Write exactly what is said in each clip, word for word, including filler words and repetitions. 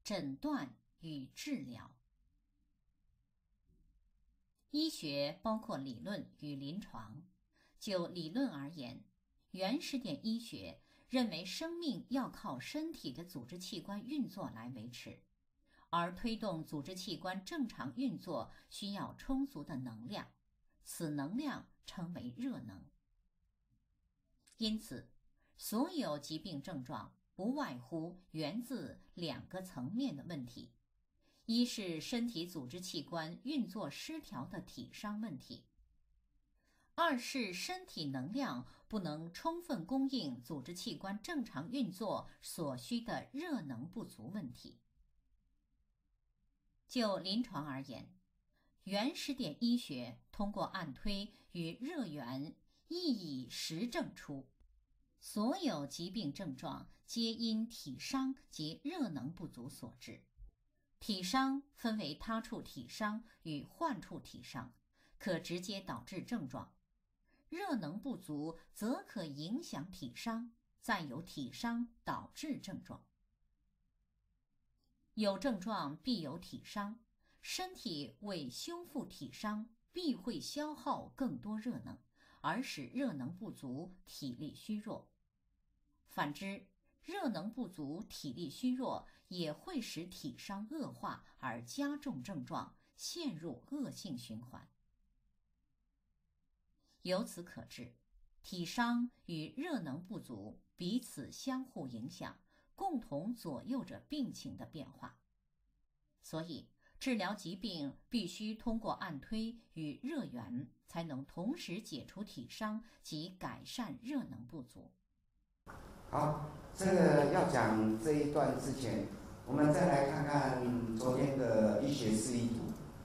诊断与治疗。医学包括理论与临床。就理论而言，原始点医学认为生命要靠身体的组织器官运作来维持，而推动组织器官正常运作需要充足的能量，此能量称为热能。因此，所有疾病症状不外乎源自两个层面的问题：一是身体组织器官运作失调的体伤问题，二是身体能量不能充分供应组织器官正常运作所需的热能不足问题。就临床而言，原始点医学通过按推与热源一以实证出，所有疾病症状皆因体伤及热能不足所致。体伤分为他处体伤与患处体伤，可直接导致症状；热能不足则可影响体伤，再由体伤导致症状。有症状必有体伤，身体为修复体伤，必会消耗更多热能，而使热能不足，体力虚弱。反之，热能不足，体力虚弱也会使体伤恶化而加重症状，陷入恶性循环。由此可知，体伤与热能不足彼此相互影响，共同左右着病情的变化。所以，治疗疾病必须通过按推与热源，才能同时解除体伤及改善热能不足。 好，这个要讲这一段之前，我们再来看看昨天的医学示意图。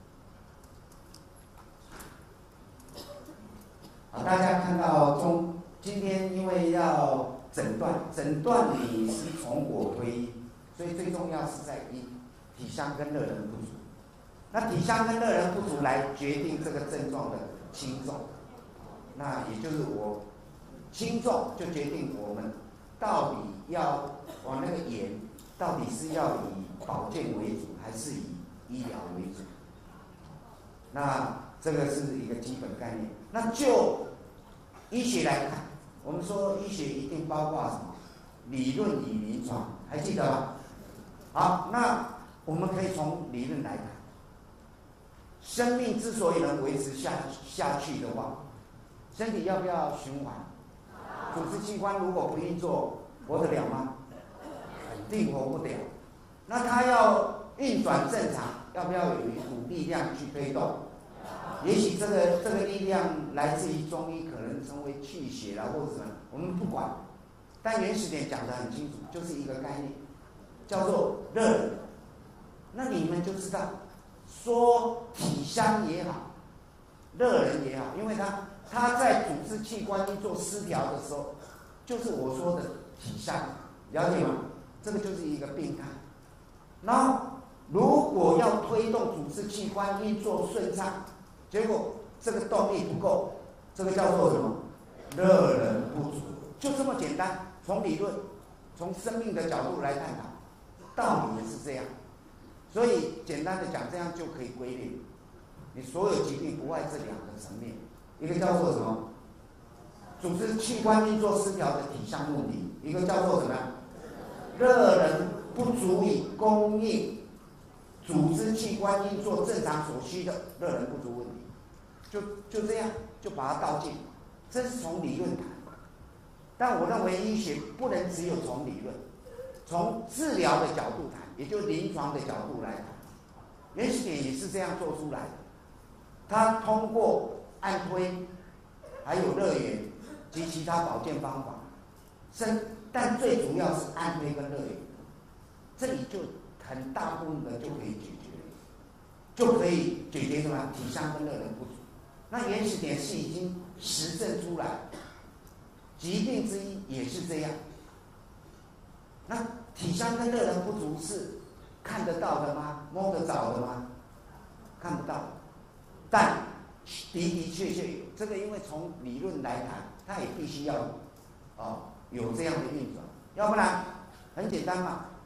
好，大家看到中今天因为要诊断，诊断你是从我推医，所以最重要是在一体伤跟热能不足。那体伤跟热能不足来决定这个症状的轻重，那也就是我轻重就决定我们到底要往那个延，到底是要以保健为主，还是以医疗为主？那这个是一个基本概念。那就医学来看，我们说医学一定包括什么？理论与临床，还记得吗？好，那我们可以从理论来看，生命之所以能维持下下去的话，身体要不要循环？组织器官如果不运作，活得了吗？肯定活不了。那它要运转正常，要不要有一股力量去推动？也许这个这个力量来自于中医，可能称为气血啦，或者什么，我们不管。但原始点讲得很清楚，就是一个概念，叫做热能。那你们就知道，说体伤也好，热能也好，因为它它在组织器官运作失调的时候，就是我说的体伤，了解吗？这个就是一个病态。然后，如果要推动组织器官运作顺畅，结果这个动力不够，这个叫做什么？热能不足，就这么简单。从理论，从生命的角度来探讨，道理也是这样。所以简单的讲，这样就可以归类。你所有疾病不外这两个层面，一个叫做什么？组织器官运作失调的体伤问题，一个叫做什么？热能不足以供应组织器官运作正常所需的热能不足问题，就就这样就把它倒进，这是从理论谈。但我认为医学不能只有从理论，从治疗的角度谈，也就临床的角度来谈。原始点也是这样做出来的，他通过按推，还有热源及其他保健方法，但最主要是按推跟热源，这里就很大部分的就可以解决了，就可以解决什么体伤跟热能不足。那原始点是已经实证出来，疾病之一也是这样。那体伤跟热能不足是看得到的吗？摸得着的吗？看不到，但的的确确有这个，因为从理论来谈，它也必须要哦有这样的运转，要不然很简单嘛。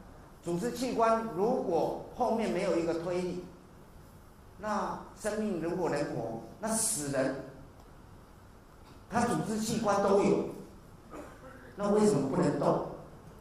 组织器官如果后面没有一个推力，那生命如果能活，那死人他组织器官都有，那为什么不能动？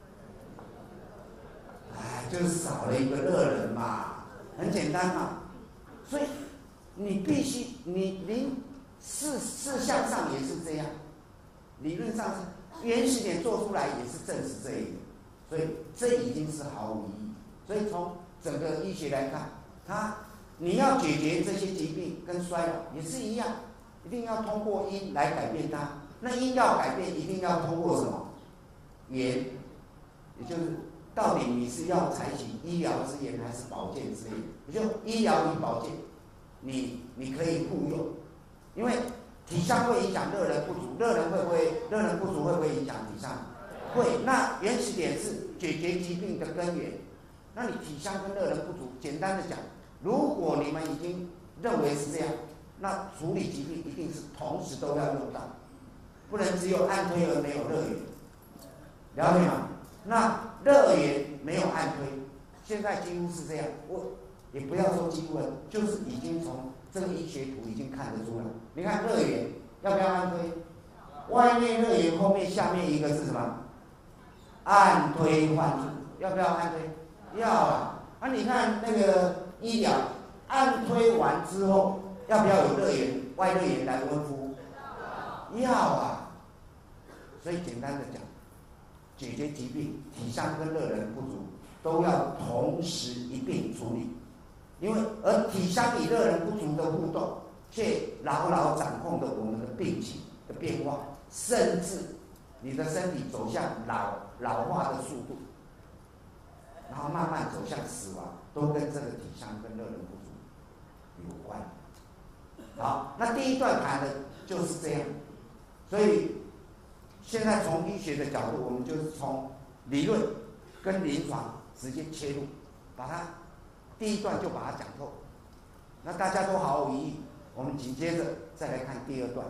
哎，就是少了一个热人嘛，很简单嘛。所以你必须，你您事事项上也是这样，理论上是原始点做出来也是证实这一点，所以这已经是毫无意义。所以从整个医学来看，它你要解决这些疾病跟衰老也是一样，一定要通过因来改变它。那因要改变，一定要通过什么？缘，也就是到底你是要采取医疗资源还是保健资源？也就医疗与保健，你你可以互用，因为体相会影响热能不足，热能会不会热能不足会不会影响体相？会。那原始点是解决疾病的根源，那你体相跟热能不足，简单的讲，如果你们已经认为是这样，那处理疾病一定是同时都要用到，不能只有按推而没有热源，了解吗？那热源没有按推，现在几乎是这样，我也不要说几乎了，就是已经从这个医学图已经看得出来。你看热源要不要按推？外面热源后面下面一个是什么？按推换注，要不要按推？要啊。啊，你看那个医疗按推完之后，要不要有热源、外热源来温敷？要啊。所以简单的讲，解决疾病，体相跟热能不足都要同时一并处理，因为而体相与热能不足的互动，却牢牢掌控着我们的病情的变化，甚至你的身体走向老老化的速度，然后慢慢走向死亡，都跟这个体相跟热能不足有关。好，那第一段谈的就是这样，所以现在从医学的角度，我们就是从理论跟临床直接切入，把它第一段就把它讲透。那大家都毫无疑义，我们紧接着再来看第二段。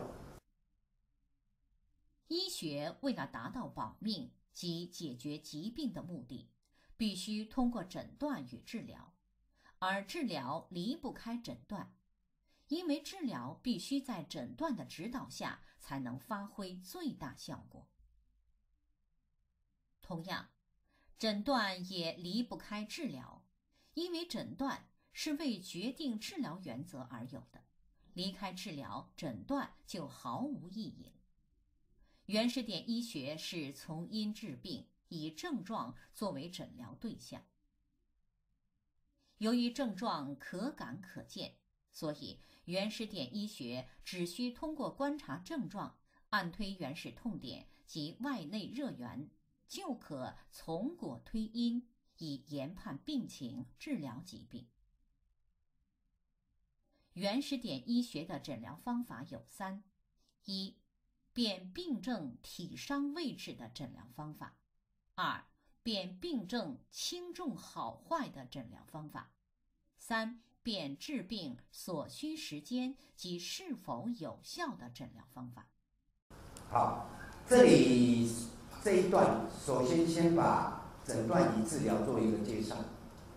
医学为了达到保命及解决疾病的目的，必须通过诊断与治疗，而治疗离不开诊断，因为治疗必须在诊断的指导下才能发挥最大效果。同样，诊断也离不开治疗，因为诊断是为决定治疗原则而有的，离开治疗，诊断就毫无意义了。原始点医学是从因治病，以症状作为诊疗对象。由于症状可感可见，所以原始点医学只需通过观察症状，按推原始痛点及外内热源，就可从果推因，以研判病情，治疗疾病。原始点医学的诊疗方法有三：一、辨病症体伤位置的诊疗方法；二、辨病症轻重好坏的诊疗方法；三、辨治病所需时间及是否有效的诊疗方法。 好，这里这一段首先先把诊断与治疗做一个介绍，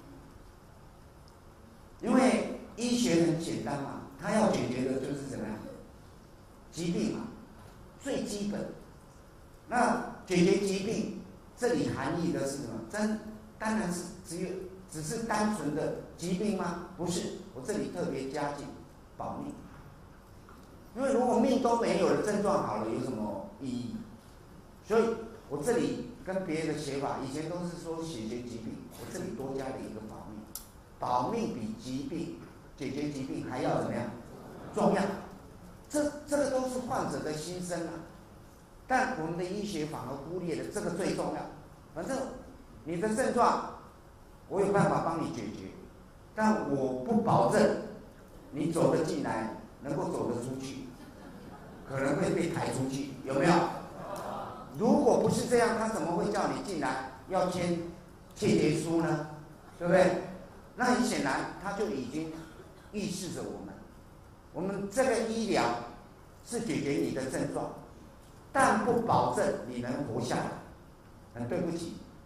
因为医学很简单嘛，它要解决的就是怎么样，疾病嘛，最基本。那解决疾病，这里含义的是什么？真当然是只有只是单纯的疾病吗？不是，我这里特别加进保命，因为如果命都没有了，症状好了，有什么意义？所以我这里跟别的写法，以前都是说解决疾病，我这里多加了一个保命。保命比疾病解决疾病还要怎么样重要？这这个都是患者的心声啊，但我们的医学反而忽略了这个最重要。反正你的症状，我有办法帮你解决，但我不保证你走得进来，能够走得出去，可能会被抬出去，有没有？如果不是这样，他怎么会叫你进来要签切结书呢？对不对？那很显然，他就已经预示着我们，我们这个医疗是解决你的症状，但不保证你能活下来。很对不起，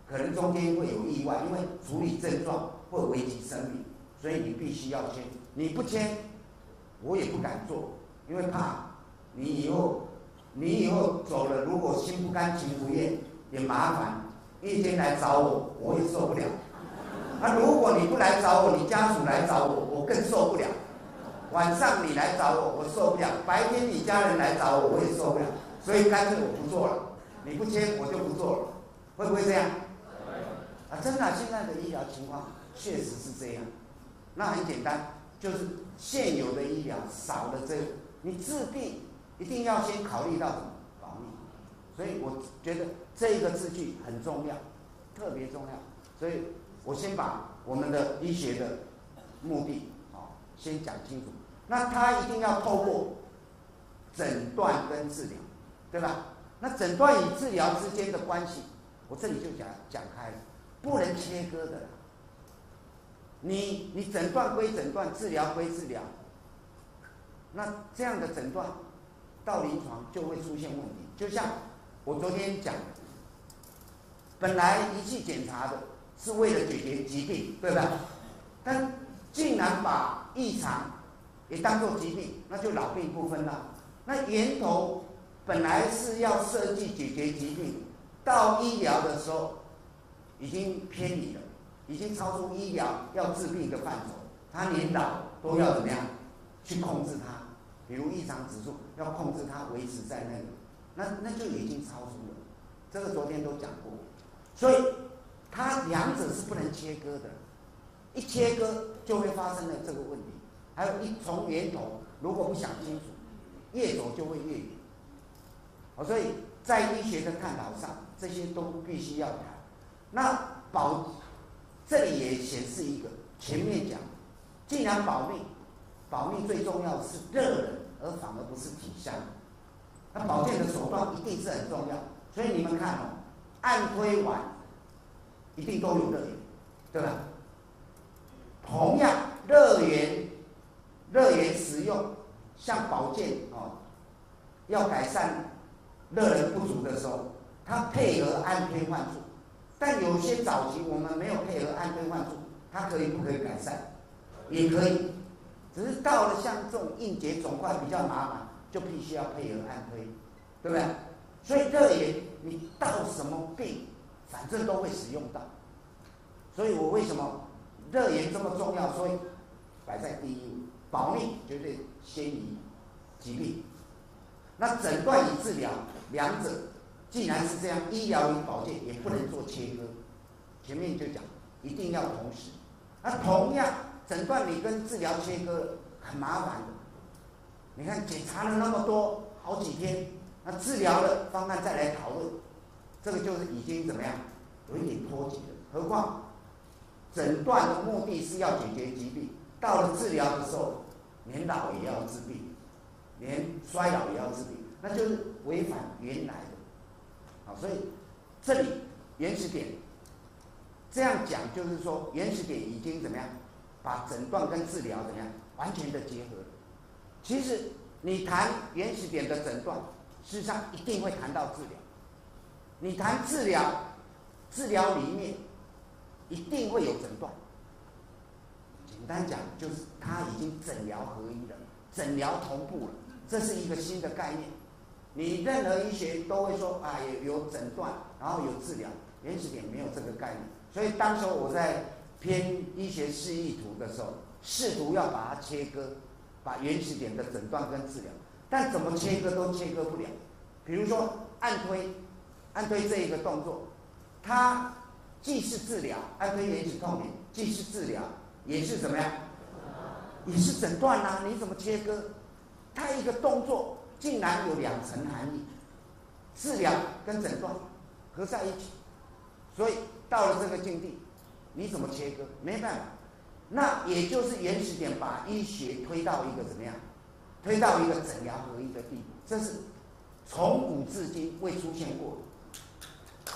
可能中间会有意外，因为处理症状会危及生命，所以你必须要签。你不签，我也不敢做，因为怕你以后你以后走了，如果心不甘情不愿，也麻烦。夜间来找我，我也受不了。啊，如果你不来找我，你家属来找我，我更受不了。晚上你来找我，我受不了；白天你家人来找我，我也受不了。所以干脆我不做了。你不签，我就不做了，会不会这样？啊，真的、啊，现在的医疗情况确实是这样。那很简单，就是现有的医疗少了这个，你治病一定要先考虑到什么保密。所以我觉得这个字句很重要，特别重要。所以我先把我们的医学的目的啊、哦、先讲清楚。那它一定要透过诊断跟治疗，对吧？那诊断与治疗之间的关系，我这里就讲讲开了，不能切割的啦。你你诊断归诊断，治疗归治疗，那这样的诊断到临床就会出现问题。就像我昨天讲，本来仪器检查的是为了解决疾病，对吧？但竟然把异常也当作疾病，那就老病不分了。那源头本来是要设计解决疾病，到医疗的时候已经偏离了，已经超出医疗要治病的范畴。他连老都要怎么样去控制它？比如异常指数要控制它维持在那个，那那就已经超出了。这个昨天都讲过，所以它两者是不能切割的，一切割就会发生了这个问题。还有一从源头如果不想清楚，越走就会越远。所以在医学的探讨上，这些都必须要谈。那保这里也显示一个，前面讲，既然保命，保命最重要的是热人，而反而不是体香。那保健的手段一定是很重要。所以你们看哦，按推完一定都有热源，对吧？同样热源，热源使用，像保健哦，要改善热人不足的时候，它配合按推换术。但有些早期我们没有配合按推换术，它可以不可以改善？也可以，只是到了像这种硬结肿块比较麻烦，就必须要配合按推，对不对？所以热源你到什么病，反正都会使用到。所以我为什么热源这么重要？所以摆在第一，保命绝对先于疾病。那诊断与治疗两者既然是这样，医疗与保健也不能做切割。前面就讲一定要同时。那同样诊断你跟治疗切割很麻烦的。你看检查了那么多好几天，那治疗的方案再来讨论，这个就是已经怎么样，有一点脱节了。何况诊断的目的是要解决疾病，到了治疗的时候，连老也要治病，连衰老也要治病，那就是违反原来的。好，所以这里原始点这样讲，就是说原始点已经怎么样，把诊断跟治疗怎么样完全的结合了。其实你谈原始点的诊断，事实上一定会谈到治疗。你谈治疗，治疗里面一定会有诊断。简单讲，就是它已经诊疗合一了，诊疗同步了，这是一个新的概念。你任何医学都会说啊，有有诊断，然后有治疗，原始点没有这个概念。所以当时我在编医学示意图的时候，试图要把它切割，把原始点的诊断跟治疗，但怎么切割都切割不了。比如说按推，按推这一个动作，它既是治疗，按推原始痛点，既是治疗，也是怎么样？也是诊断啊！你怎么切割？它一个动作竟然有两层含义，治疗跟诊断合在一起，所以到了这个境地，你怎么切割？没办法。那也就是原始点把医学推到一个怎么样？推到一个诊疗合一的地步，这是从古至今未出现过的。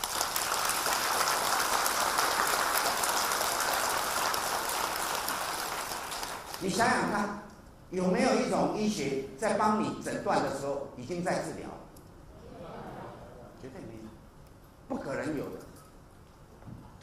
你想想看，有没有一种医学在帮你诊断的时候已经在治疗？绝对没有，不可能有的。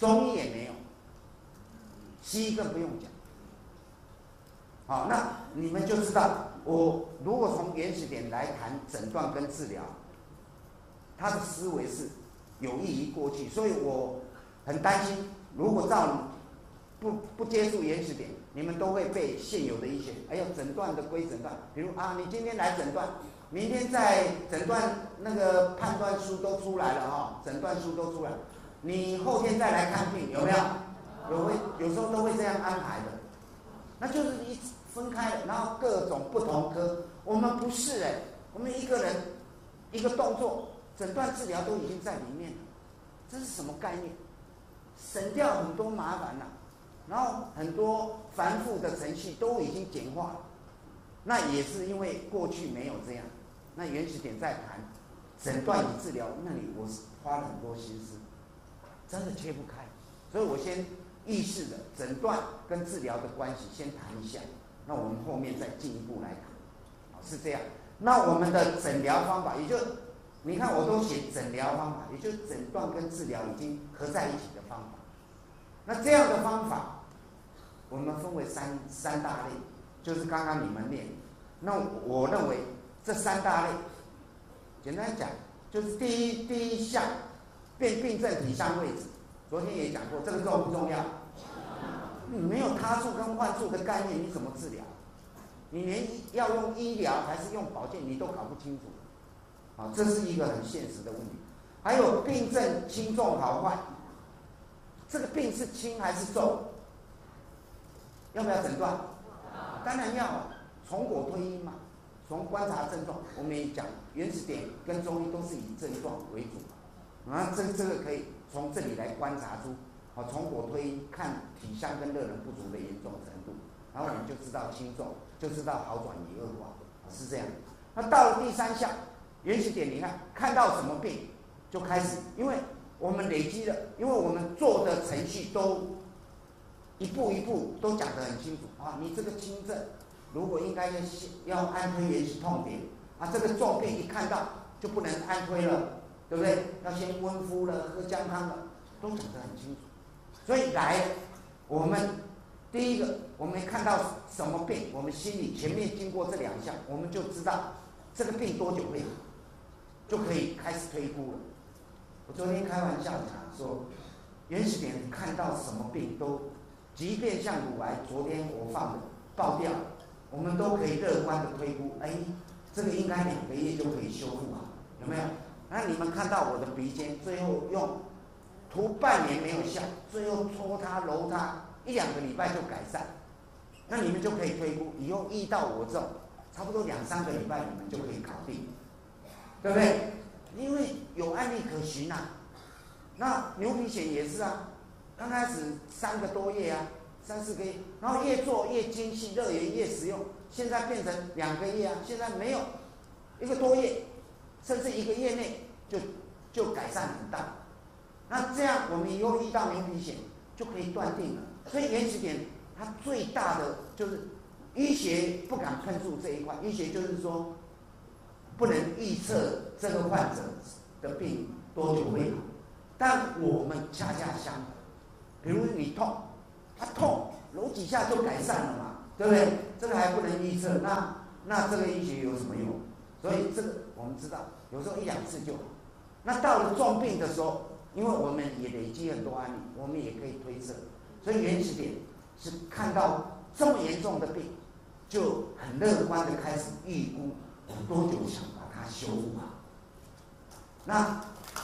中医也没有，西医更不用讲。好，那你们就知道，我如果从原始点来谈诊断跟治疗，他的思维是有益于过去，所以我很担心，如果照不不接触原始点，你们都会被现有的一些，哎呦，诊断的归诊断，比如啊，你今天来诊断，明天在诊断那个判断书都出来了哈、哦，诊断书都出来，你后天再来看病，有没有？有会有时候都会这样安排的，那就是一分开了，然后各种不同科，我们不是哎，我们一个人一个动作，诊断治疗都已经在里面了，这是什么概念？省掉很多麻烦了、啊。然后很多繁复的程序都已经简化了，那也是因为过去没有这样。那原始点在谈诊断与治疗，那里我花了很多心思，真的切不开。所以我先意识的诊断跟治疗的关系先谈一下，那我们后面再进一步来谈，是这样。那我们的诊疗方法，也就你看我都写诊疗方法，也就是诊断跟治疗已经合在一起的方法。那这样的方法，我们分为三三大类，就是刚刚你们练。那我认为这三大类，简单讲，就是第一第一项，辨病症体相位置。昨天也讲过，这个重不重要？你没有他处跟患处的概念，你怎么治疗？你连要用医疗还是用保健，你都搞不清楚。啊，这是一个很现实的问题。还有病症轻重好坏。这个病是轻还是重？要不要诊断？当然要啊，从果推因嘛，从观察症状。我们也讲原始点跟中医都是以症状为主啊，这这个可以从这里来观察出，好，从果推因看体相跟热能不足的严重程度，然后我们就知道轻重，就知道好转与恶化，是这样。那到了第三项原始点，你看看到什么病就开始，因为我们累积了，因为我们做的程序都一步一步都讲得很清楚啊。你这个轻症，如果应该要要按推原始痛点啊，这个重病一看到就不能按推了，对不对？要先温敷了，喝姜汤了，都讲得很清楚。所以来，我们第一个，我们看到什么病，我们心里前面经过这两项，我们就知道这个病多久会好，就可以开始推估了。我昨天开玩笑讲说，原始点看到什么病都，即便像乳癌，昨天我放的爆掉，我们都可以乐观的推估，哎，这个应该两个月就可以修复好，有没有？那你们看到我的鼻尖，最后用涂半年没有效，最后搓它揉它，一两个礼拜就改善，那你们就可以推估，以后遇到我这种，差不多两三个礼拜你们就可以搞定，对不对？因为有案例可循啊。那牛皮癣也是啊，刚开始三个多月啊，三四个月，然后越做越精细，热源越实用，现在变成两个月啊，现在没有一个多月，甚至一个月内就就改善很大。那这样我们以后遇到牛皮癣就可以断定了。所以原始点它最大的就是医学不敢碰触这一块，医学就是说不能预测这个患者的病多久会好，但我们恰恰相反。比如你痛，他、啊、痛揉几下就改善了嘛，对不对？这个还不能预测，那那这个医学有什么用？所以这个我们知道，有时候一两次就好。那到了重病的时候，因为我们也累积很多案例，我们也可以推测。所以原始点是看到这么严重的病，就很乐观的开始预估我多久想把它修复好。那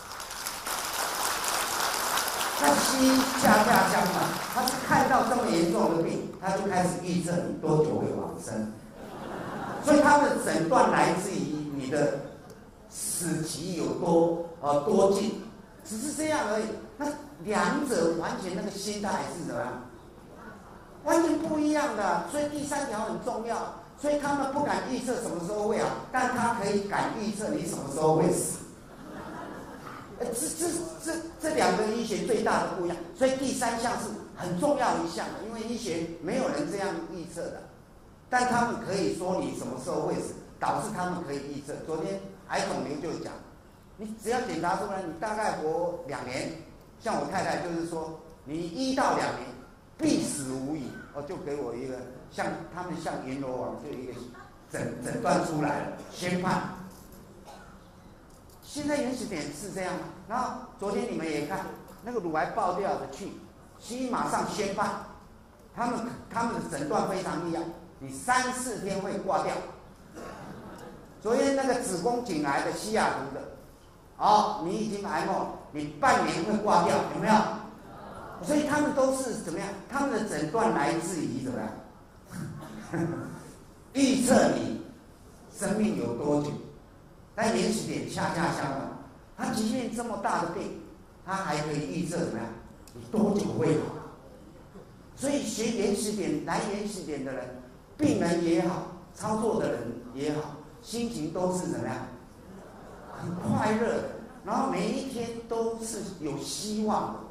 那西医恰恰相反，他是看到这么严重的病，他就开始预测你多久会往生。所以他的诊断来自于你的死期有多呃多近，只是这样而已。那两者完全那个心态是怎么样？完全不一样的。所以第三条很重要。所以他们不敢预测什么时候会好，但他可以敢预测你什么时候会死。呃，这这这这两个医学最大的不一样。所以第三项是很重要一项的，因为医学没有人这样预测的，但他们可以说你什么时候会死，导致他们可以预测。昨天癌肿瘤就讲，你只要检查出来，你大概活两年。像我太太就是说， 你一到两年必死无疑。哦，就给我一个像他们像阎罗王就一个诊诊断出来了，宣判。现在原始点是这样，然后昨天你们也看那个乳癌爆掉的去，西医马上宣判，他们他们的诊断非常厉害，你三四天会挂掉。昨天那个子宫颈癌的西雅图的，哦，你已经癌末，你半年会挂掉，有没有？所以他们都是怎么样？他们的诊断来自于怎么样？预测你生命有多久。但原始点恰恰相反，他即便这么大的病，他还可以预测怎么样？你多久会好？所以学原始点来原始点的人，病人也好，操作的人也好，心情都是怎么样？很快乐的，然后每一天都是有希望的。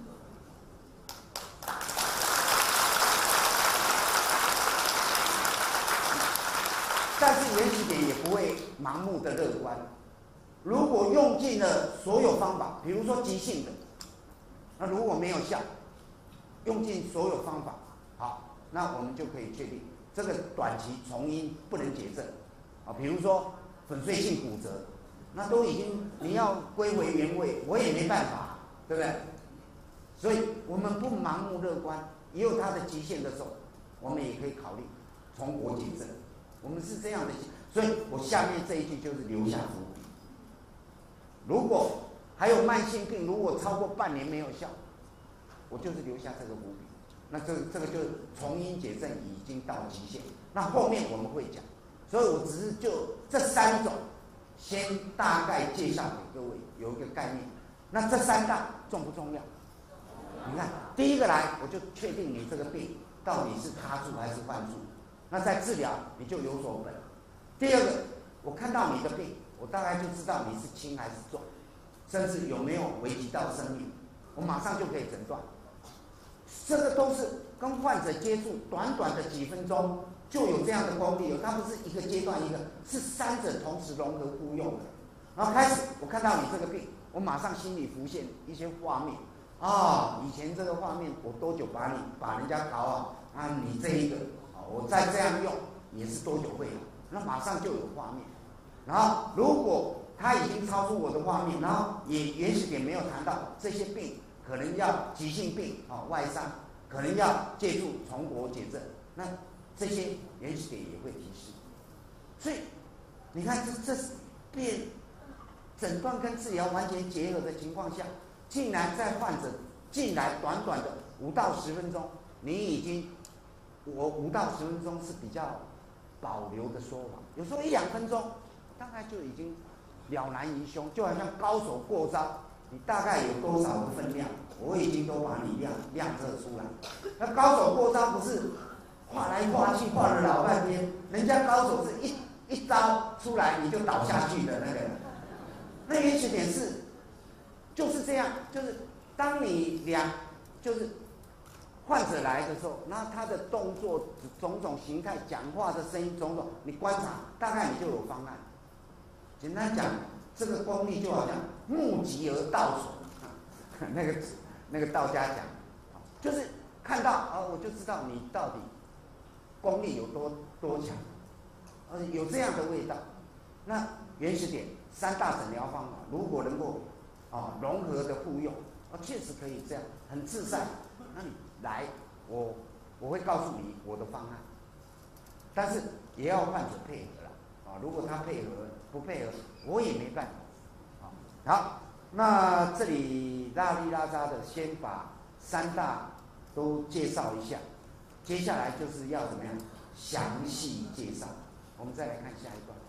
但是原始点也不会盲目的乐观。如果用尽了所有方法，比如说急性的，那如果没有效，用尽所有方法，好，那我们就可以确定这个短期重因不能解症啊。比如说粉碎性骨折，那都已经你要归回原位，我也没办法，对不对？所以我们不盲目乐观，也有它的极限的时候，我们也可以考虑从国解症。我们是这样的，所以我下面这一句就是留下伏笔。如果还有慢性病，如果超过半年没有效，我就是留下这个伏笔。那这这个就是从因解症已经到极限。那后面我们会讲，所以我只是就这三种，先大概介绍给各位有一个概念。那这三大重不重要？你看，第一个来，我就确定你这个病到底是他处还是患处。那在治疗你就有所本。第二个，我看到你的病，我大概就知道你是轻还是重，甚至有没有危及到生命，我马上就可以诊断。这个都是跟患者接触，短短的几分钟就有这样的功力，它不是一个阶段一个，是三者同时融合互用的。然后开始，我看到你这个病，我马上心里浮现一些画面啊，以前这个画面我多久把你把人家搞好啊，你这一个。我再这样用也是多久会好？那马上就有画面。然后如果它已经超出我的画面，然后也原始点没有谈到这些病可能要急性病啊、外伤，可能要借助从国解症，那这些原始点也会提示。所以你看这这变诊断跟治疗完全结合的情况下，竟然在患者进来短短的五到十分钟，你已经。我五到十分钟是比较保留的说法，有时候一两分钟，大概就已经了然于胸，就好像高手过招，你大概有多少的分量，我已经都把你亮亮测出来。那高手过招不是画来画去画了老半天，人家高手是一一招出来你就倒下去的那个。那原始点是就是这样，就是当你两就是。患者来的时候，那他的动作、种种形态、讲话的声音、种种，你观察，大概你就有方案。简单讲，这个功力就好像目疾而道纯，那个那个道家讲，就是看到啊，我就知道你到底功力有多多强，呃，有这样的味道。那原始点三大诊疗方法，如果能够啊融合的互用，啊，确实可以这样，很自在。那你。来，我我会告诉你我的方案，但是也要患者配合了啊！如果他配合不配合，我也没办法啊。好，那这里拉里拉扎的先把三大都介绍一下，接下来就是要怎么样详细介绍。我们再来看下一段。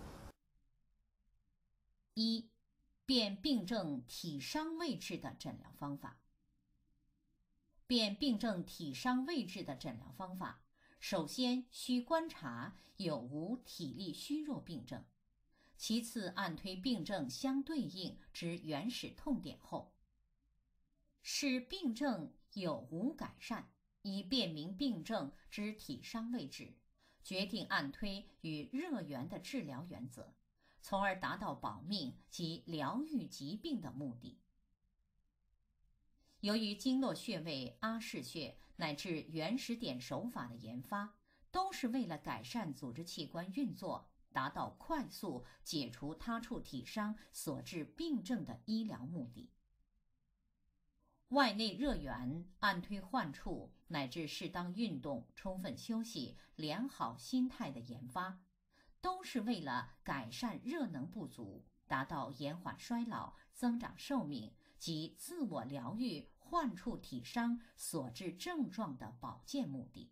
一，辨病症体伤位置的诊疗方法。辨病症体伤位置的诊疗方法，首先需观察有无体力虚弱病症，其次按推病症相对应之原始痛点后，视病症有无改善，以辨明病症之体伤位置，决定按推与热源的治疗原则，从而达到保命及疗愈疾病的目的。 由于经络穴位、阿是穴乃至原始点手法的研发，都是为了改善组织器官运作，达到快速解除他处体伤所致病症的医疗目的。外内热源、按推患处乃至适当运动、充分休息、良好心态的研发，都是为了改善热能不足，达到延缓衰老、增长寿命及自我疗愈患处体伤所致症状的保健目的。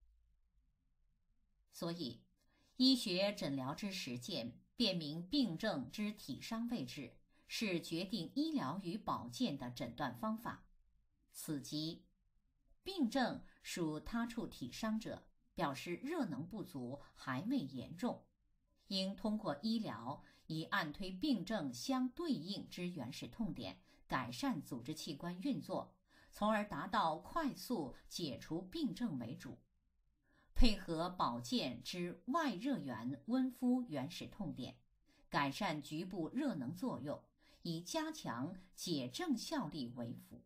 所以，医学诊疗之实践，辨明病症之体伤位置，是决定医疗与保健的诊断方法。此即病症属他处体伤者，表示热能不足还未严重，应通过医疗以按推病症相对应之原始痛点，改善组织器官运作，从而达到快速解除病症为主，配合保健之外热源温敷原始痛点，改善局部热能作用，以加强解症效力为辅。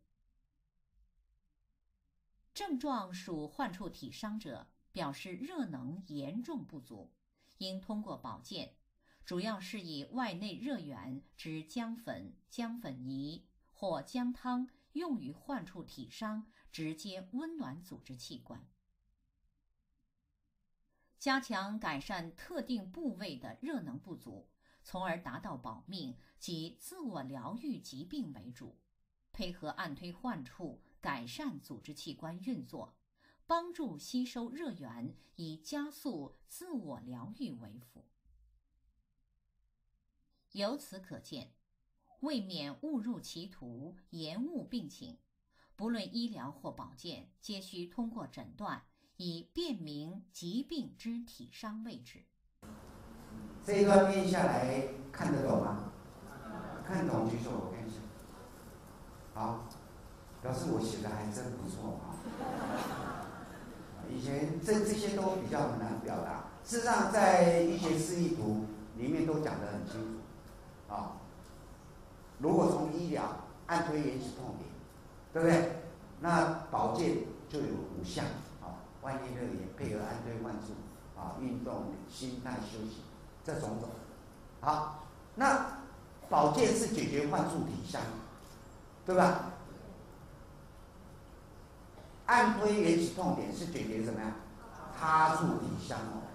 症状属患处体伤者，表示热能严重不足，应通过保健，主要是以外内热源之姜粉、姜粉泥或姜汤用于患处体伤，直接温暖组织器官。加强改善特定部位的热能不足，从而达到保命及自我疗愈疾病为主，配合按推患处，改善组织器官运作，帮助吸收热源，以加速自我疗愈为辅。由此可见，为免误入歧途，延误病情，不论医疗或保健，皆需通过诊断，以辨明疾病之体伤位置。 这一段念下来看得懂吗？看懂举手，我看一下。好，表示我写的还真不错啊。以前这这些都比较难表达，事实上在医学示意图里面都讲得很清楚啊。如果从医疗按推原始痛点，对不对？那保健就有五项啊，外内热源配合按推患处啊，运动、心态、休息这种种。好，那保健是解决患处体伤，对吧？按推原始痛点是解决什么呀？他处体伤哦。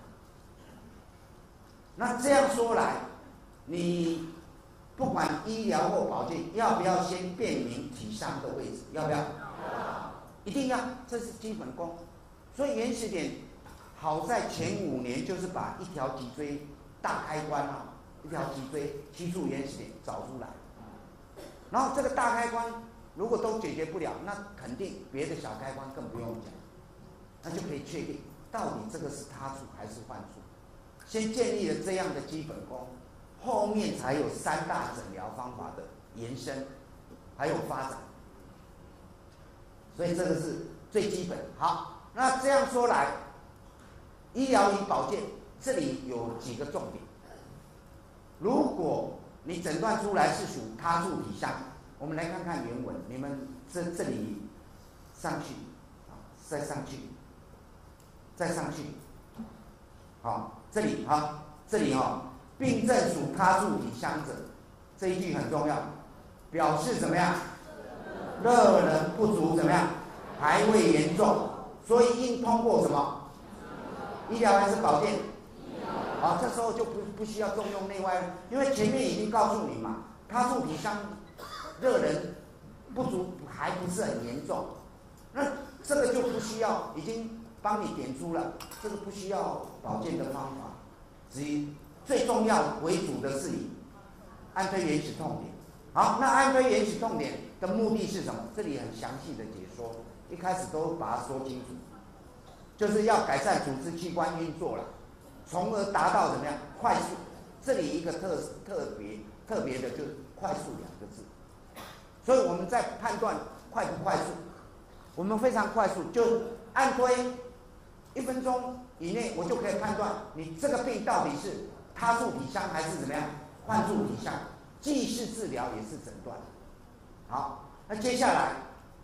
那这样说来，你不管医疗或保健，要不要先辨明体伤的位置？要不要？一定要，这是基本功。所以原始点好在前五年就是把一条脊椎大开关啊，一条脊椎七处原始点找出来，然后这个大开关如果都解决不了，那肯定别的小开关更不用讲，那就可以确定到底这个是他处还是患处。先建立了这样的基本功，后面才有三大诊疗方法的延伸，还有发展。所以这个是最基本。好，那这样说来，医疗与保健这里有几个重点。如果你诊断出来是属他处体伤，我们来看看原文。你们这这里上去，再上去，再上去。好，这里哈，这里哈，病症属他处体伤者，这一句很重要，表示怎么样？热能不足怎么样？还未严重，所以应通过什么？医疗还是保健？好，这时候就不不需要重用内外，因为前面已经告诉你嘛，他处体伤热能不足还不是很严重，那这个就不需要，已经帮你点出了，这个不需要保健的方法，至于最重要为主的是以按推原始痛点。好，那按推原始痛点的目的是什么？这里很详细的解说，一开始都把它说清楚，就是要改善组织器官运作了，从而达到怎么样快速。这里一个特特别特别的就是快速两个字，所以我们在判断快不快速，我们非常快速，就按推一分钟以内，我就可以判断你这个病到底是他处体伤还是怎么样患处体伤，既是治疗也是诊断。好，那接下来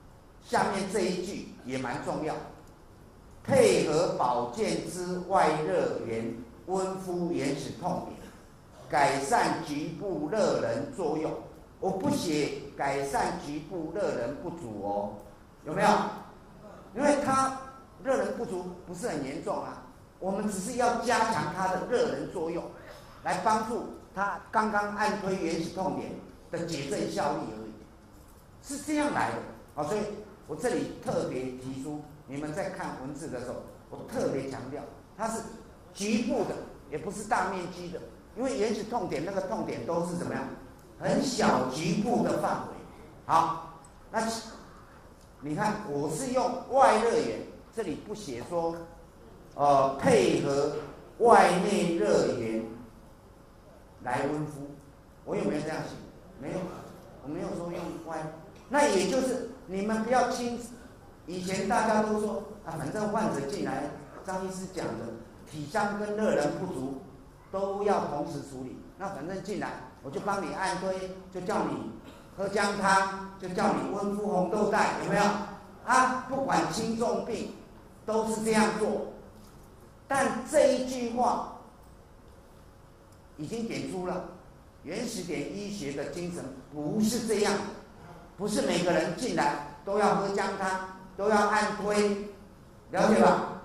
下面这一句也蛮重要，配合保健之外热源，温敷原始痛点，改善局部热能作用。我不写改善局部热能不足哦，有没有？因为它热能不足不是很严重啊，我们只是要加强它的热能作用，来帮助它刚刚按推原始痛点的解症效力而已，是这样来的啊。所以我这里特别提出，你们在看文字的时候，我特别强调，它是局部的，也不是大面积的，因为原始痛点那个痛点都是怎么样，很小局部的范围。好，那你看我是用外热源，这里不写说，呃，配合外内热源来温敷，我有没有这样写？没有，我没有说用外。那也就是你们不要轻，以前大家都说啊，反正患者进来，张医师讲的体香跟热能不足都要同时处理。那反正进来我就帮你按推，就叫你喝姜汤，就叫你温敷红豆带，有没有？啊，不管轻重病都是这样做。但这一句话已经点出了原始点医学的精神，不是这样，不是每个人进来都要喝姜汤，都要按推，了解吧？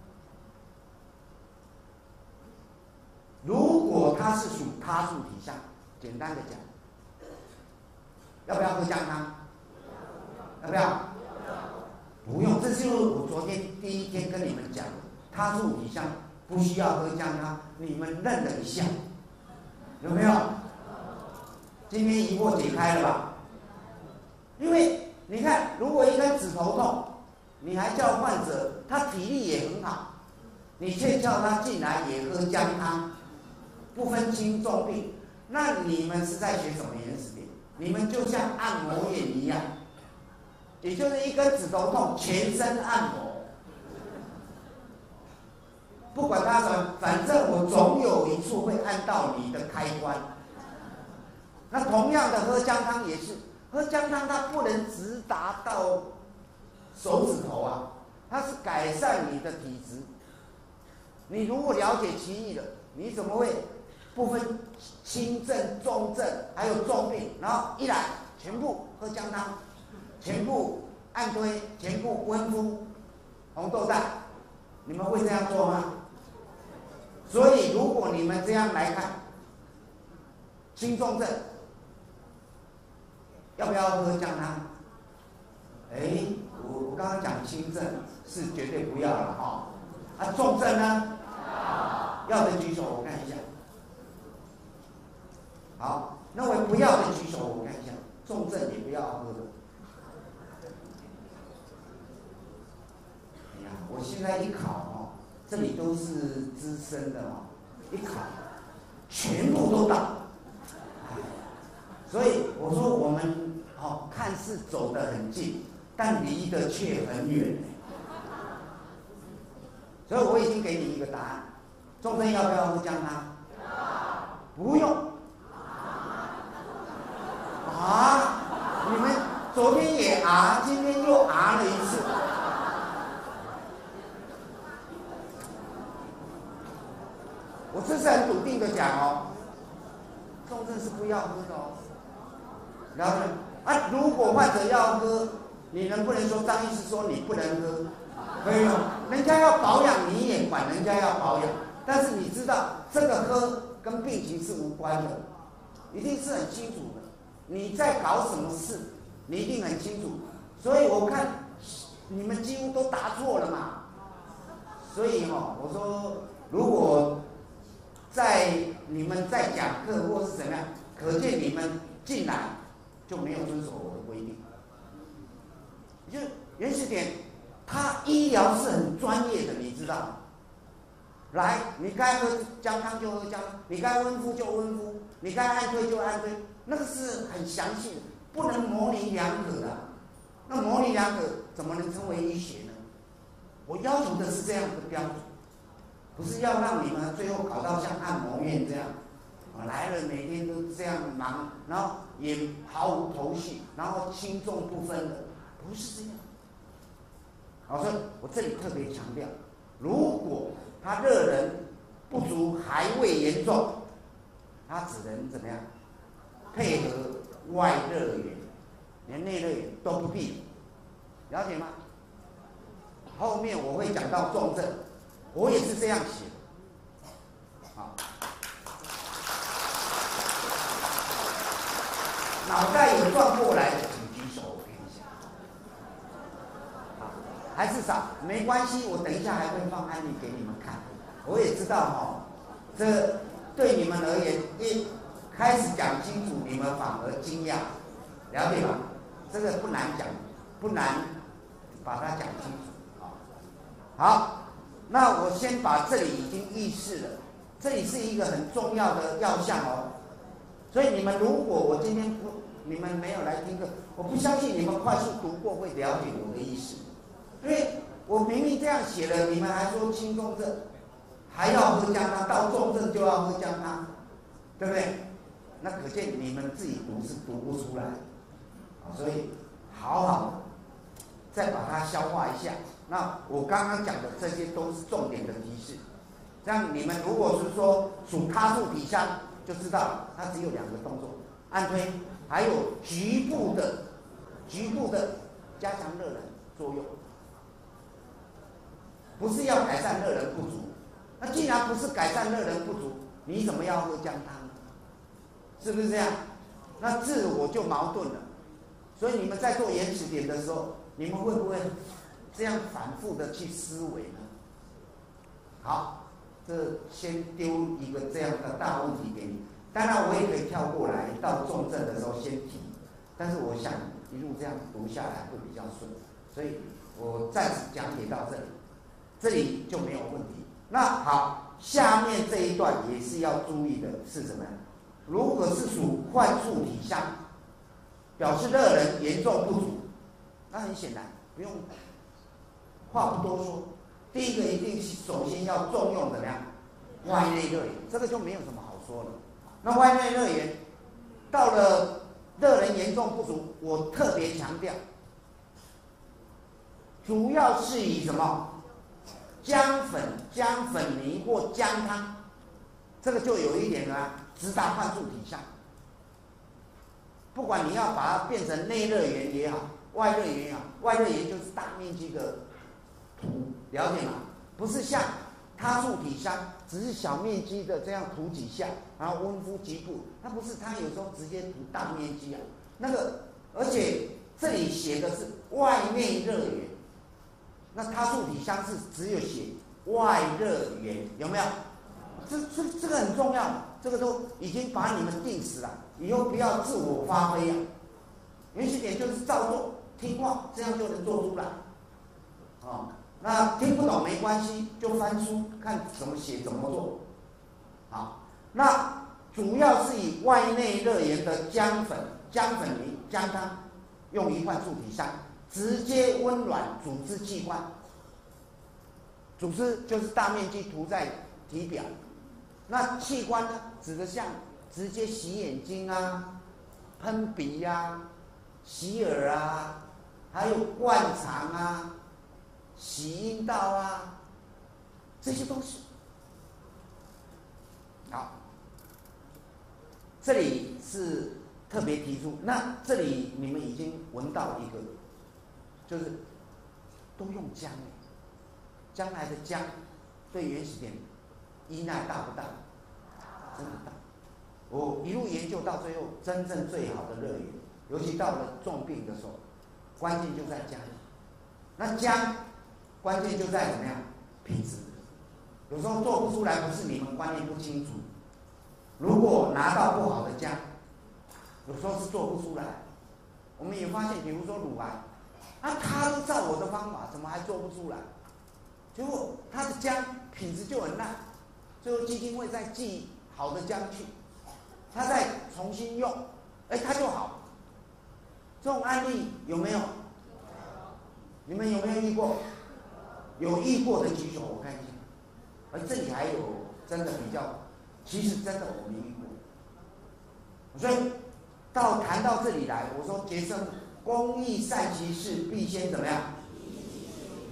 如果它是属他属体相，简单的讲，要不要喝姜汤？要不要？不用，这就是我昨天第一天跟你们讲的，他属体相不需要喝姜汤，你们认了一下，有没有？今天疑惑解开了吧？因为你看，如果一根指头痛，你还叫患者他体力也很好，你却叫他进来也喝姜汤，不分轻重病，那你们是在学什么原始点？你们就像按摩院一样，也就是一根指头痛，全身按摩，不管他什么，反正我总有一处会按到你的开关。那同样的，喝姜汤也是，喝姜汤它不能直达到手指头啊，它是改善你的体质。你如果了解其意了，你怎么会不分轻症、重症还有重病，然后一来全部喝姜汤，全部按推，全部温敷红豆带？你们会这样做吗？所以如果你们这样来看，轻重症要不要喝姜汤？哎，我我刚刚讲轻症是绝对不要了哈、哦，啊重症呢？要的举手，我看一下。好，那我不要的举手，我看一下。重症也不要喝的。哎呀，我现在一考哦，这里都是资深的哦，一考全部都到。所以我说我们哦，看似走得很近，但离得却很远。所以我已经给你一个答案：重症要不要喝姜汤？不用。啊！你们昨天也啊，今天又啊了一次。我这是很笃定的讲哦，重症是不要喝的哦。了解啊？如果患者要喝，你能不能说张医师说你不能喝？可以吗？人家要保养，你也管人家要保养，但是你知道这个喝跟病情是无关的，一定是很清楚的。你在搞什么事，你一定很清楚。所以我看你们几乎都答错了嘛。所以哦，我说如果在你们在讲课或是怎么样，可见你们进来就没有遵守我的规定。就原始点，他医疗是很专业的，你知道吗？来，你该喝姜汤就喝姜汤，你该温敷就温敷，你该按推就按推，那个是很详细的，不能模棱两可的。那模棱两可怎么能称为医学呢？我要求的是这样的标准，不是要让你们最后搞到像按摩院这样，来了每天都这样忙，然后也毫无头绪，然后轻重不分的，不是这样。 好，所以我这里特别强调，如果他热能不足还未严重，他只能怎么样？配合外热源，连内热源都不必，了解吗？后面我会讲到重症，我也是这样写的。好，脑袋有转过来的请举手，我跟你讲。好，还是少，没关系，我等一下还会放案例给你们看。我也知道哈、哦，这对你们而言，一开始讲清楚，你们反而惊讶，了解吧？这个不难讲，不难把它讲清楚。好，那我先把这里已经意识了，这里是一个很重要的要项哦。所以你们如果我今天不，你们没有来听课，我不相信你们快速读过会了解我的意思。因为我明明这样写了，你们还说轻重症还要喝姜汤，到重症就要喝姜汤，对不对？那可见你们自己读是读不出来，所以好好的再把它消化一下。那我刚刚讲的这些都是重点的提示，这样你们如果是说属他处体香，就知道了，它只有两个动作，按推，还有局部的局部的加强热能作用，不是要改善热能不足。那既然不是改善热能不足，你怎么要喝姜汤？是不是这样？那自我就矛盾了。所以你们在做延迟点的时候，你们会不会这样反复的去思维呢？好，这先丢一个这样的大问题给你。当然，我也可以跳过来，到重症的时候先提，但是我想一路这样读下来会比较顺，所以我暂时讲解到这里，这里就没有问题。那好，下面这一段也是要注意的是什么？如果是属患处体香，表示热能严重不足，那很显然不用。话不多说，第一个一定是首先要重用怎么样？外内热源，这个就没有什么好说了。那外内热源到了热能严重不足，我特别强调，主要是以什么？姜粉、姜粉泥或姜汤，这个就有一点啊，直达患处体香。不管你要把它变成内热源也好，外热源也好，外热源就是大面积的涂，了解吗？不是像他处体香，只是小面积的这样涂几下，然后温敷局部，它不是，它有时候直接涂大面积啊。那个，而且这里写的是外内热源，那他处体香是只有写外热源，有没有？这这这个很重要，这个都已经把你们定死了，以后不要自我发挥啊。原始点就是照做，听话，这样就能做出来。哦，那听不懂没关系，就翻书看怎么写怎么做。好，那主要是以外内热源的姜粉、姜粉泥、姜汤，用于患处体香，直接温暖组织器官。组织就是大面积涂在体表，那器官呢，指的像直接洗眼睛啊、喷鼻啊、洗耳啊，还有灌肠啊、洗阴道啊，这些东西。好，这里是特别提出，那这里你们已经闻到一个，就是都用姜，将来的姜对原始点依赖大不大？真的大。我一路研究到最后，真正最好的热源，尤其到了重病的时候，关键就在姜。那姜关键就在怎么样？品质。有时候做不出来，不是你们观念不清楚。如果拿到不好的姜，有时候是做不出来。我们也发现，比如说乳癌，啊，他都照我的方法，怎么还做不出来？结果他的姜品质就很烂，最后基金会再寄好的姜去，他再重新用，哎，他就好。这种案例有没有？你们有没有遇过？有遇过的举手，我看一下。而这里还有真的比较，其实真的我没遇过。所以到谈到这里来，我说杰森公益善其事，必先怎么样？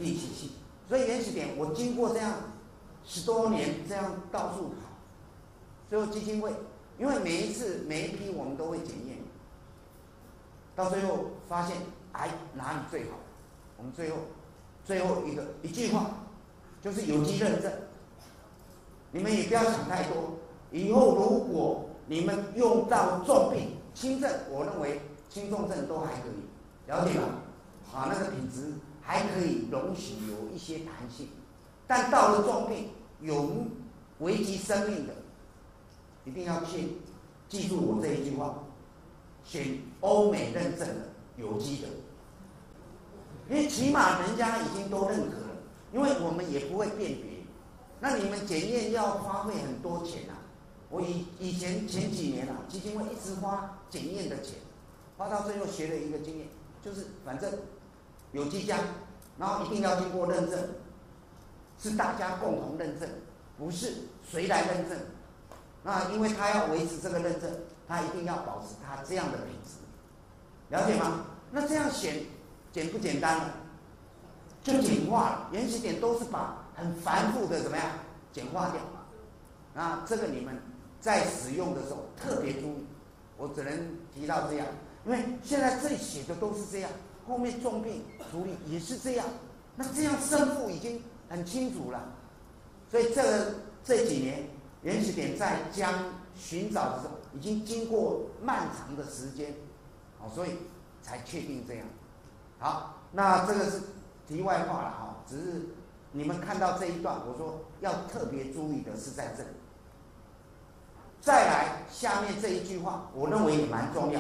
地气性。所以原始点，我经过这样十多年这样到处跑，最后基金会，因为每一次每一批我们都会检验，到最后发现哎哪里最好，我们最后最后一个一句话就是有机认证。你们也不要想太多，以后如果你们用到重病、轻症，我认为轻重症都还可以，了解吧？啊，那个品质还可以容许有一些弹性，但到了重病，有危及生命的，一定要记记住我这一句话：选欧美认证的有机的，因为起码人家已经都认可了，因为我们也不会辨别。那你们检验要花费很多钱啊！我以以前前几年啊，基金会一直花检验的钱，花到最后学了一个经验，就是反正有机浆，然后一定要经过认证，是大家共同认证，不是谁来认证。那因为他要维持这个认证，他一定要保持他这样的品质，了解吗？那这样选简不简单呢？就简化了，原始点都是把很繁复的怎么样简化掉。那这个你们在使用的时候特别注意，我只能提到这样，因为现在这里写的都是这样，后面重病处理也是这样，那这样胜负已经很清楚了。所以这个这几年原始点在将寻找的时候，已经经过漫长的时间，好，所以才确定这样。好，那这个是题外话了哈，只是你们看到这一段，我说要特别注意的是在这里。再来下面这一句话，我认为也蛮重要。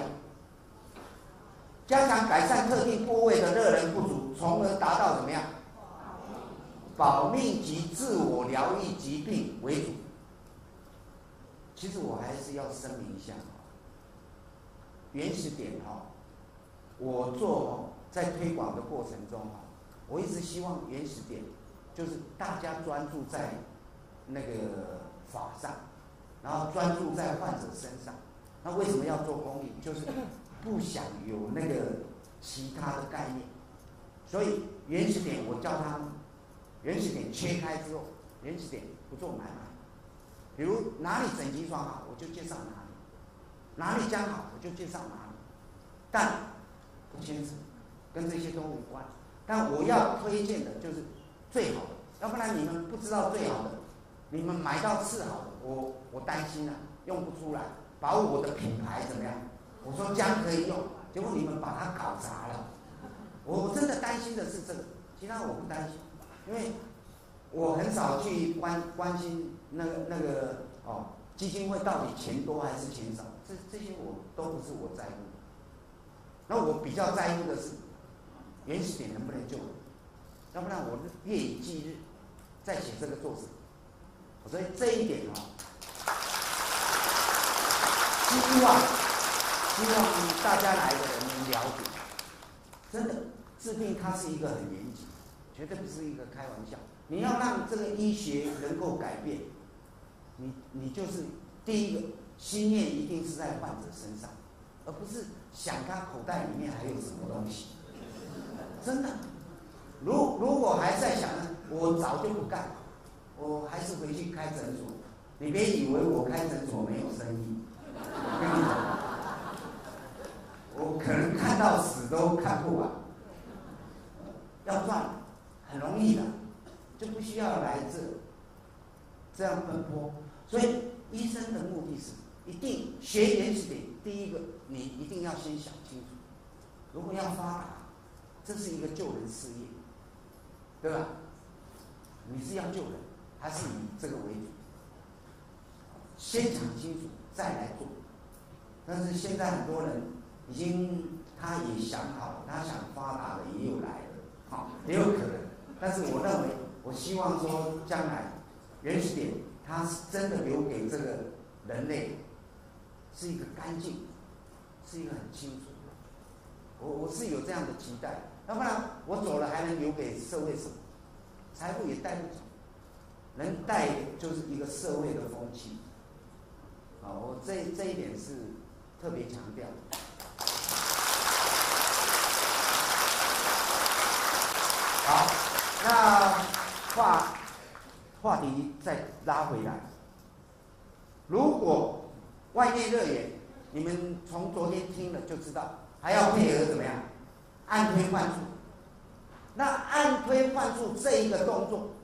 加强改善特定部位的热能不足，从而达到怎么样？保命及自我疗愈疾病为主。其实我还是要声明一下，原始点哈，我做在推广的过程中哈，我一直希望原始点就是大家专注在那个法上，然后专注在患者身上。那为什么要做公益？就是不想有那个其他的概念。所以原始点我叫他们原始点切开之后，原始点不做买卖。比如哪里整机床好，我就介绍哪里；哪里浆好，我就介绍哪里。但不牵扯，跟这些都无关。但我要推荐的就是最好的，要不然你们不知道最好的，你们买到次好的，我我担心啊，用不出来，把我的品牌怎么样？我说浆可以用，结果你们把它搞砸了。我我真的担心的是这个，其他我不担心，因为我很少去关关心那个那个哦基金会到底钱多还是钱少，这这些我都不是我在乎的。那我比较在乎的是原始点能不能救人，要不然我夜以继日在写这个作者。所以这一点啊、哦，希望希望大家来的人能了解，真的治病它是一个很严谨，绝对不是一个开玩笑。你要让这个医学能够改变，你你就是第一个心念一定是在患者身上，而不是想他口袋里面还有什么东西。真的，如如果还在想呢，我早就不干，我还是回去开诊所。你别以为我开诊所没有生意，我跟你讲，我可能看到死都看不完。要赚很容易的，就不需要来这这样奔波。所以医生的目的是一定学原始点，第一个你一定要先想清楚，如果要发达，这是一个救人事业，对吧？你是要救人，还是以这个为主？先想清楚再来做。但是现在很多人已经他也想好了，他想发达的也有来了，好、哦、也有可能。但是我认为，我希望说将来原始点它是真的留给这个人类是一个干净，是一个很清楚的。我我是有这样的期待，要不然我走了还能留给社会什么？财富也带不走，能带就是一个社会的风气。啊，我这这一点是特别强调的。好， 那话话题再拉回来，如果外面热源，你们从昨天听了就知道，还要配合怎么样？按推换术。那按推换术这一个动作，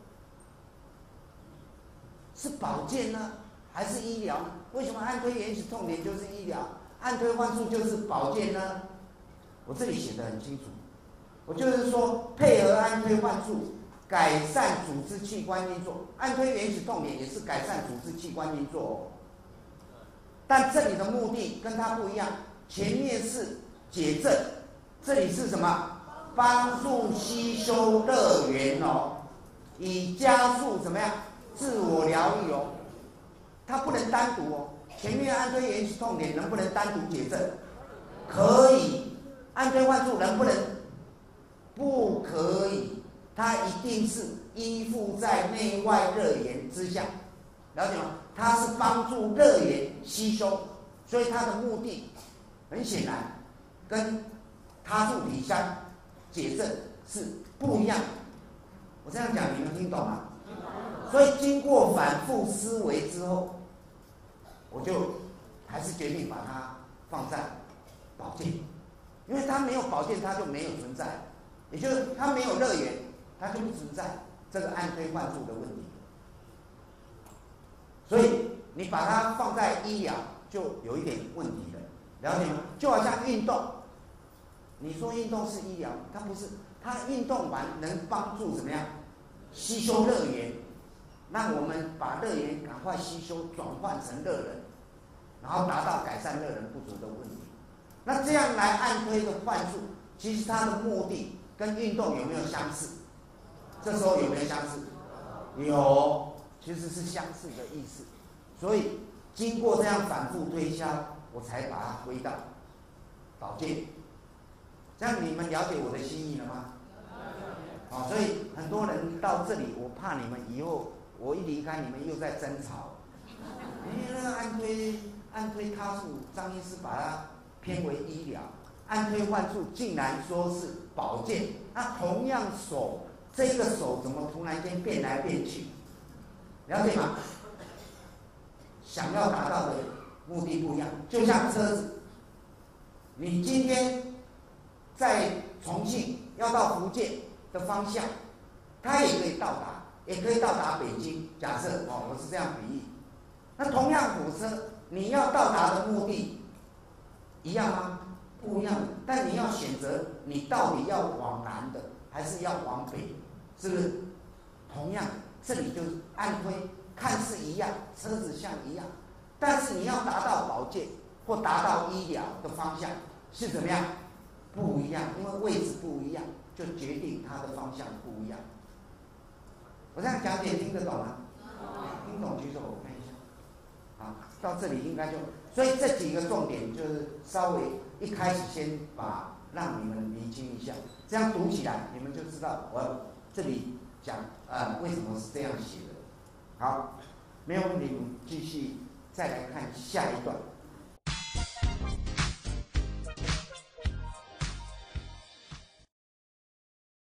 是保健呢，还是医疗呢？为什么按推原始痛点就是医疗，按推换术就是保健呢？我这里写得很清楚，我就是说配合按推换术，改善组织器官运作。按推原始痛点也是改善组织器官运作哦，但这里的目的跟它不一样，前面是解症，这里是什么？帮助吸收热源哦，以加速怎么样？自我疗愈哦，它不能单独哦。前面按推原始痛点能不能单独解症？可以。按推换术能不能？不可以。它一定是依附在内外热源之下，了解吗？它是帮助热源吸收，所以它的目的很显然跟他处体香解症是不一样的。我这样讲你们听懂吗？所以经过反复思维之后，我就还是决定把它放在保健，因为它没有保健，它就没有存在，也就是它没有热源，它就不存在这个按推换术的问题。所以你把它放在医疗，就有一点问题了，了解吗？就好像运动，你说运动是医疗，它不是，它运动完能帮助怎么样？吸收热源，让我们把热源赶快吸收，转换成热能，然后达到改善热能不足的问题。那这样来按推的换术，其实它的目的跟运动有没有相似？这时候有没有相似？有，其实是相似的意思。所以经过这样反复推敲，我才把它归到保健。这样你们了解我的心意了吗？好，所以很多人到这里，我怕你们以后我一离开，你们又在争吵。因为那个按推按推他术，张医师把它偏为医疗，按推换术竟然说是保健。那同样手，这个手怎么突然间变来变去？了解吗？想要达到的目的不一样，就像车子，你今天在重庆要到福建的方向，它也可以到达，也可以到达北京。假设哦，我是这样比喻。那同样火车，你要到达的目的一样吗？不一样。但你要选择，你到底要往南的，还是要往北？是不是？同样，这里就是按推，看似一样，车子像一样，但是你要达到保健或达到医疗的方向是怎么样？不一样，因为位置不一样，就决定它的方向不一样。我这样讲解听得懂吗？听懂举手，我看一下。好，到这里应该就，所以这几个重点就是稍微一开始先把让你们理清一下，这样读起来你们就知道我这里讲呃为什么是这样写的。好，没有问题，我们继续再来看下一段。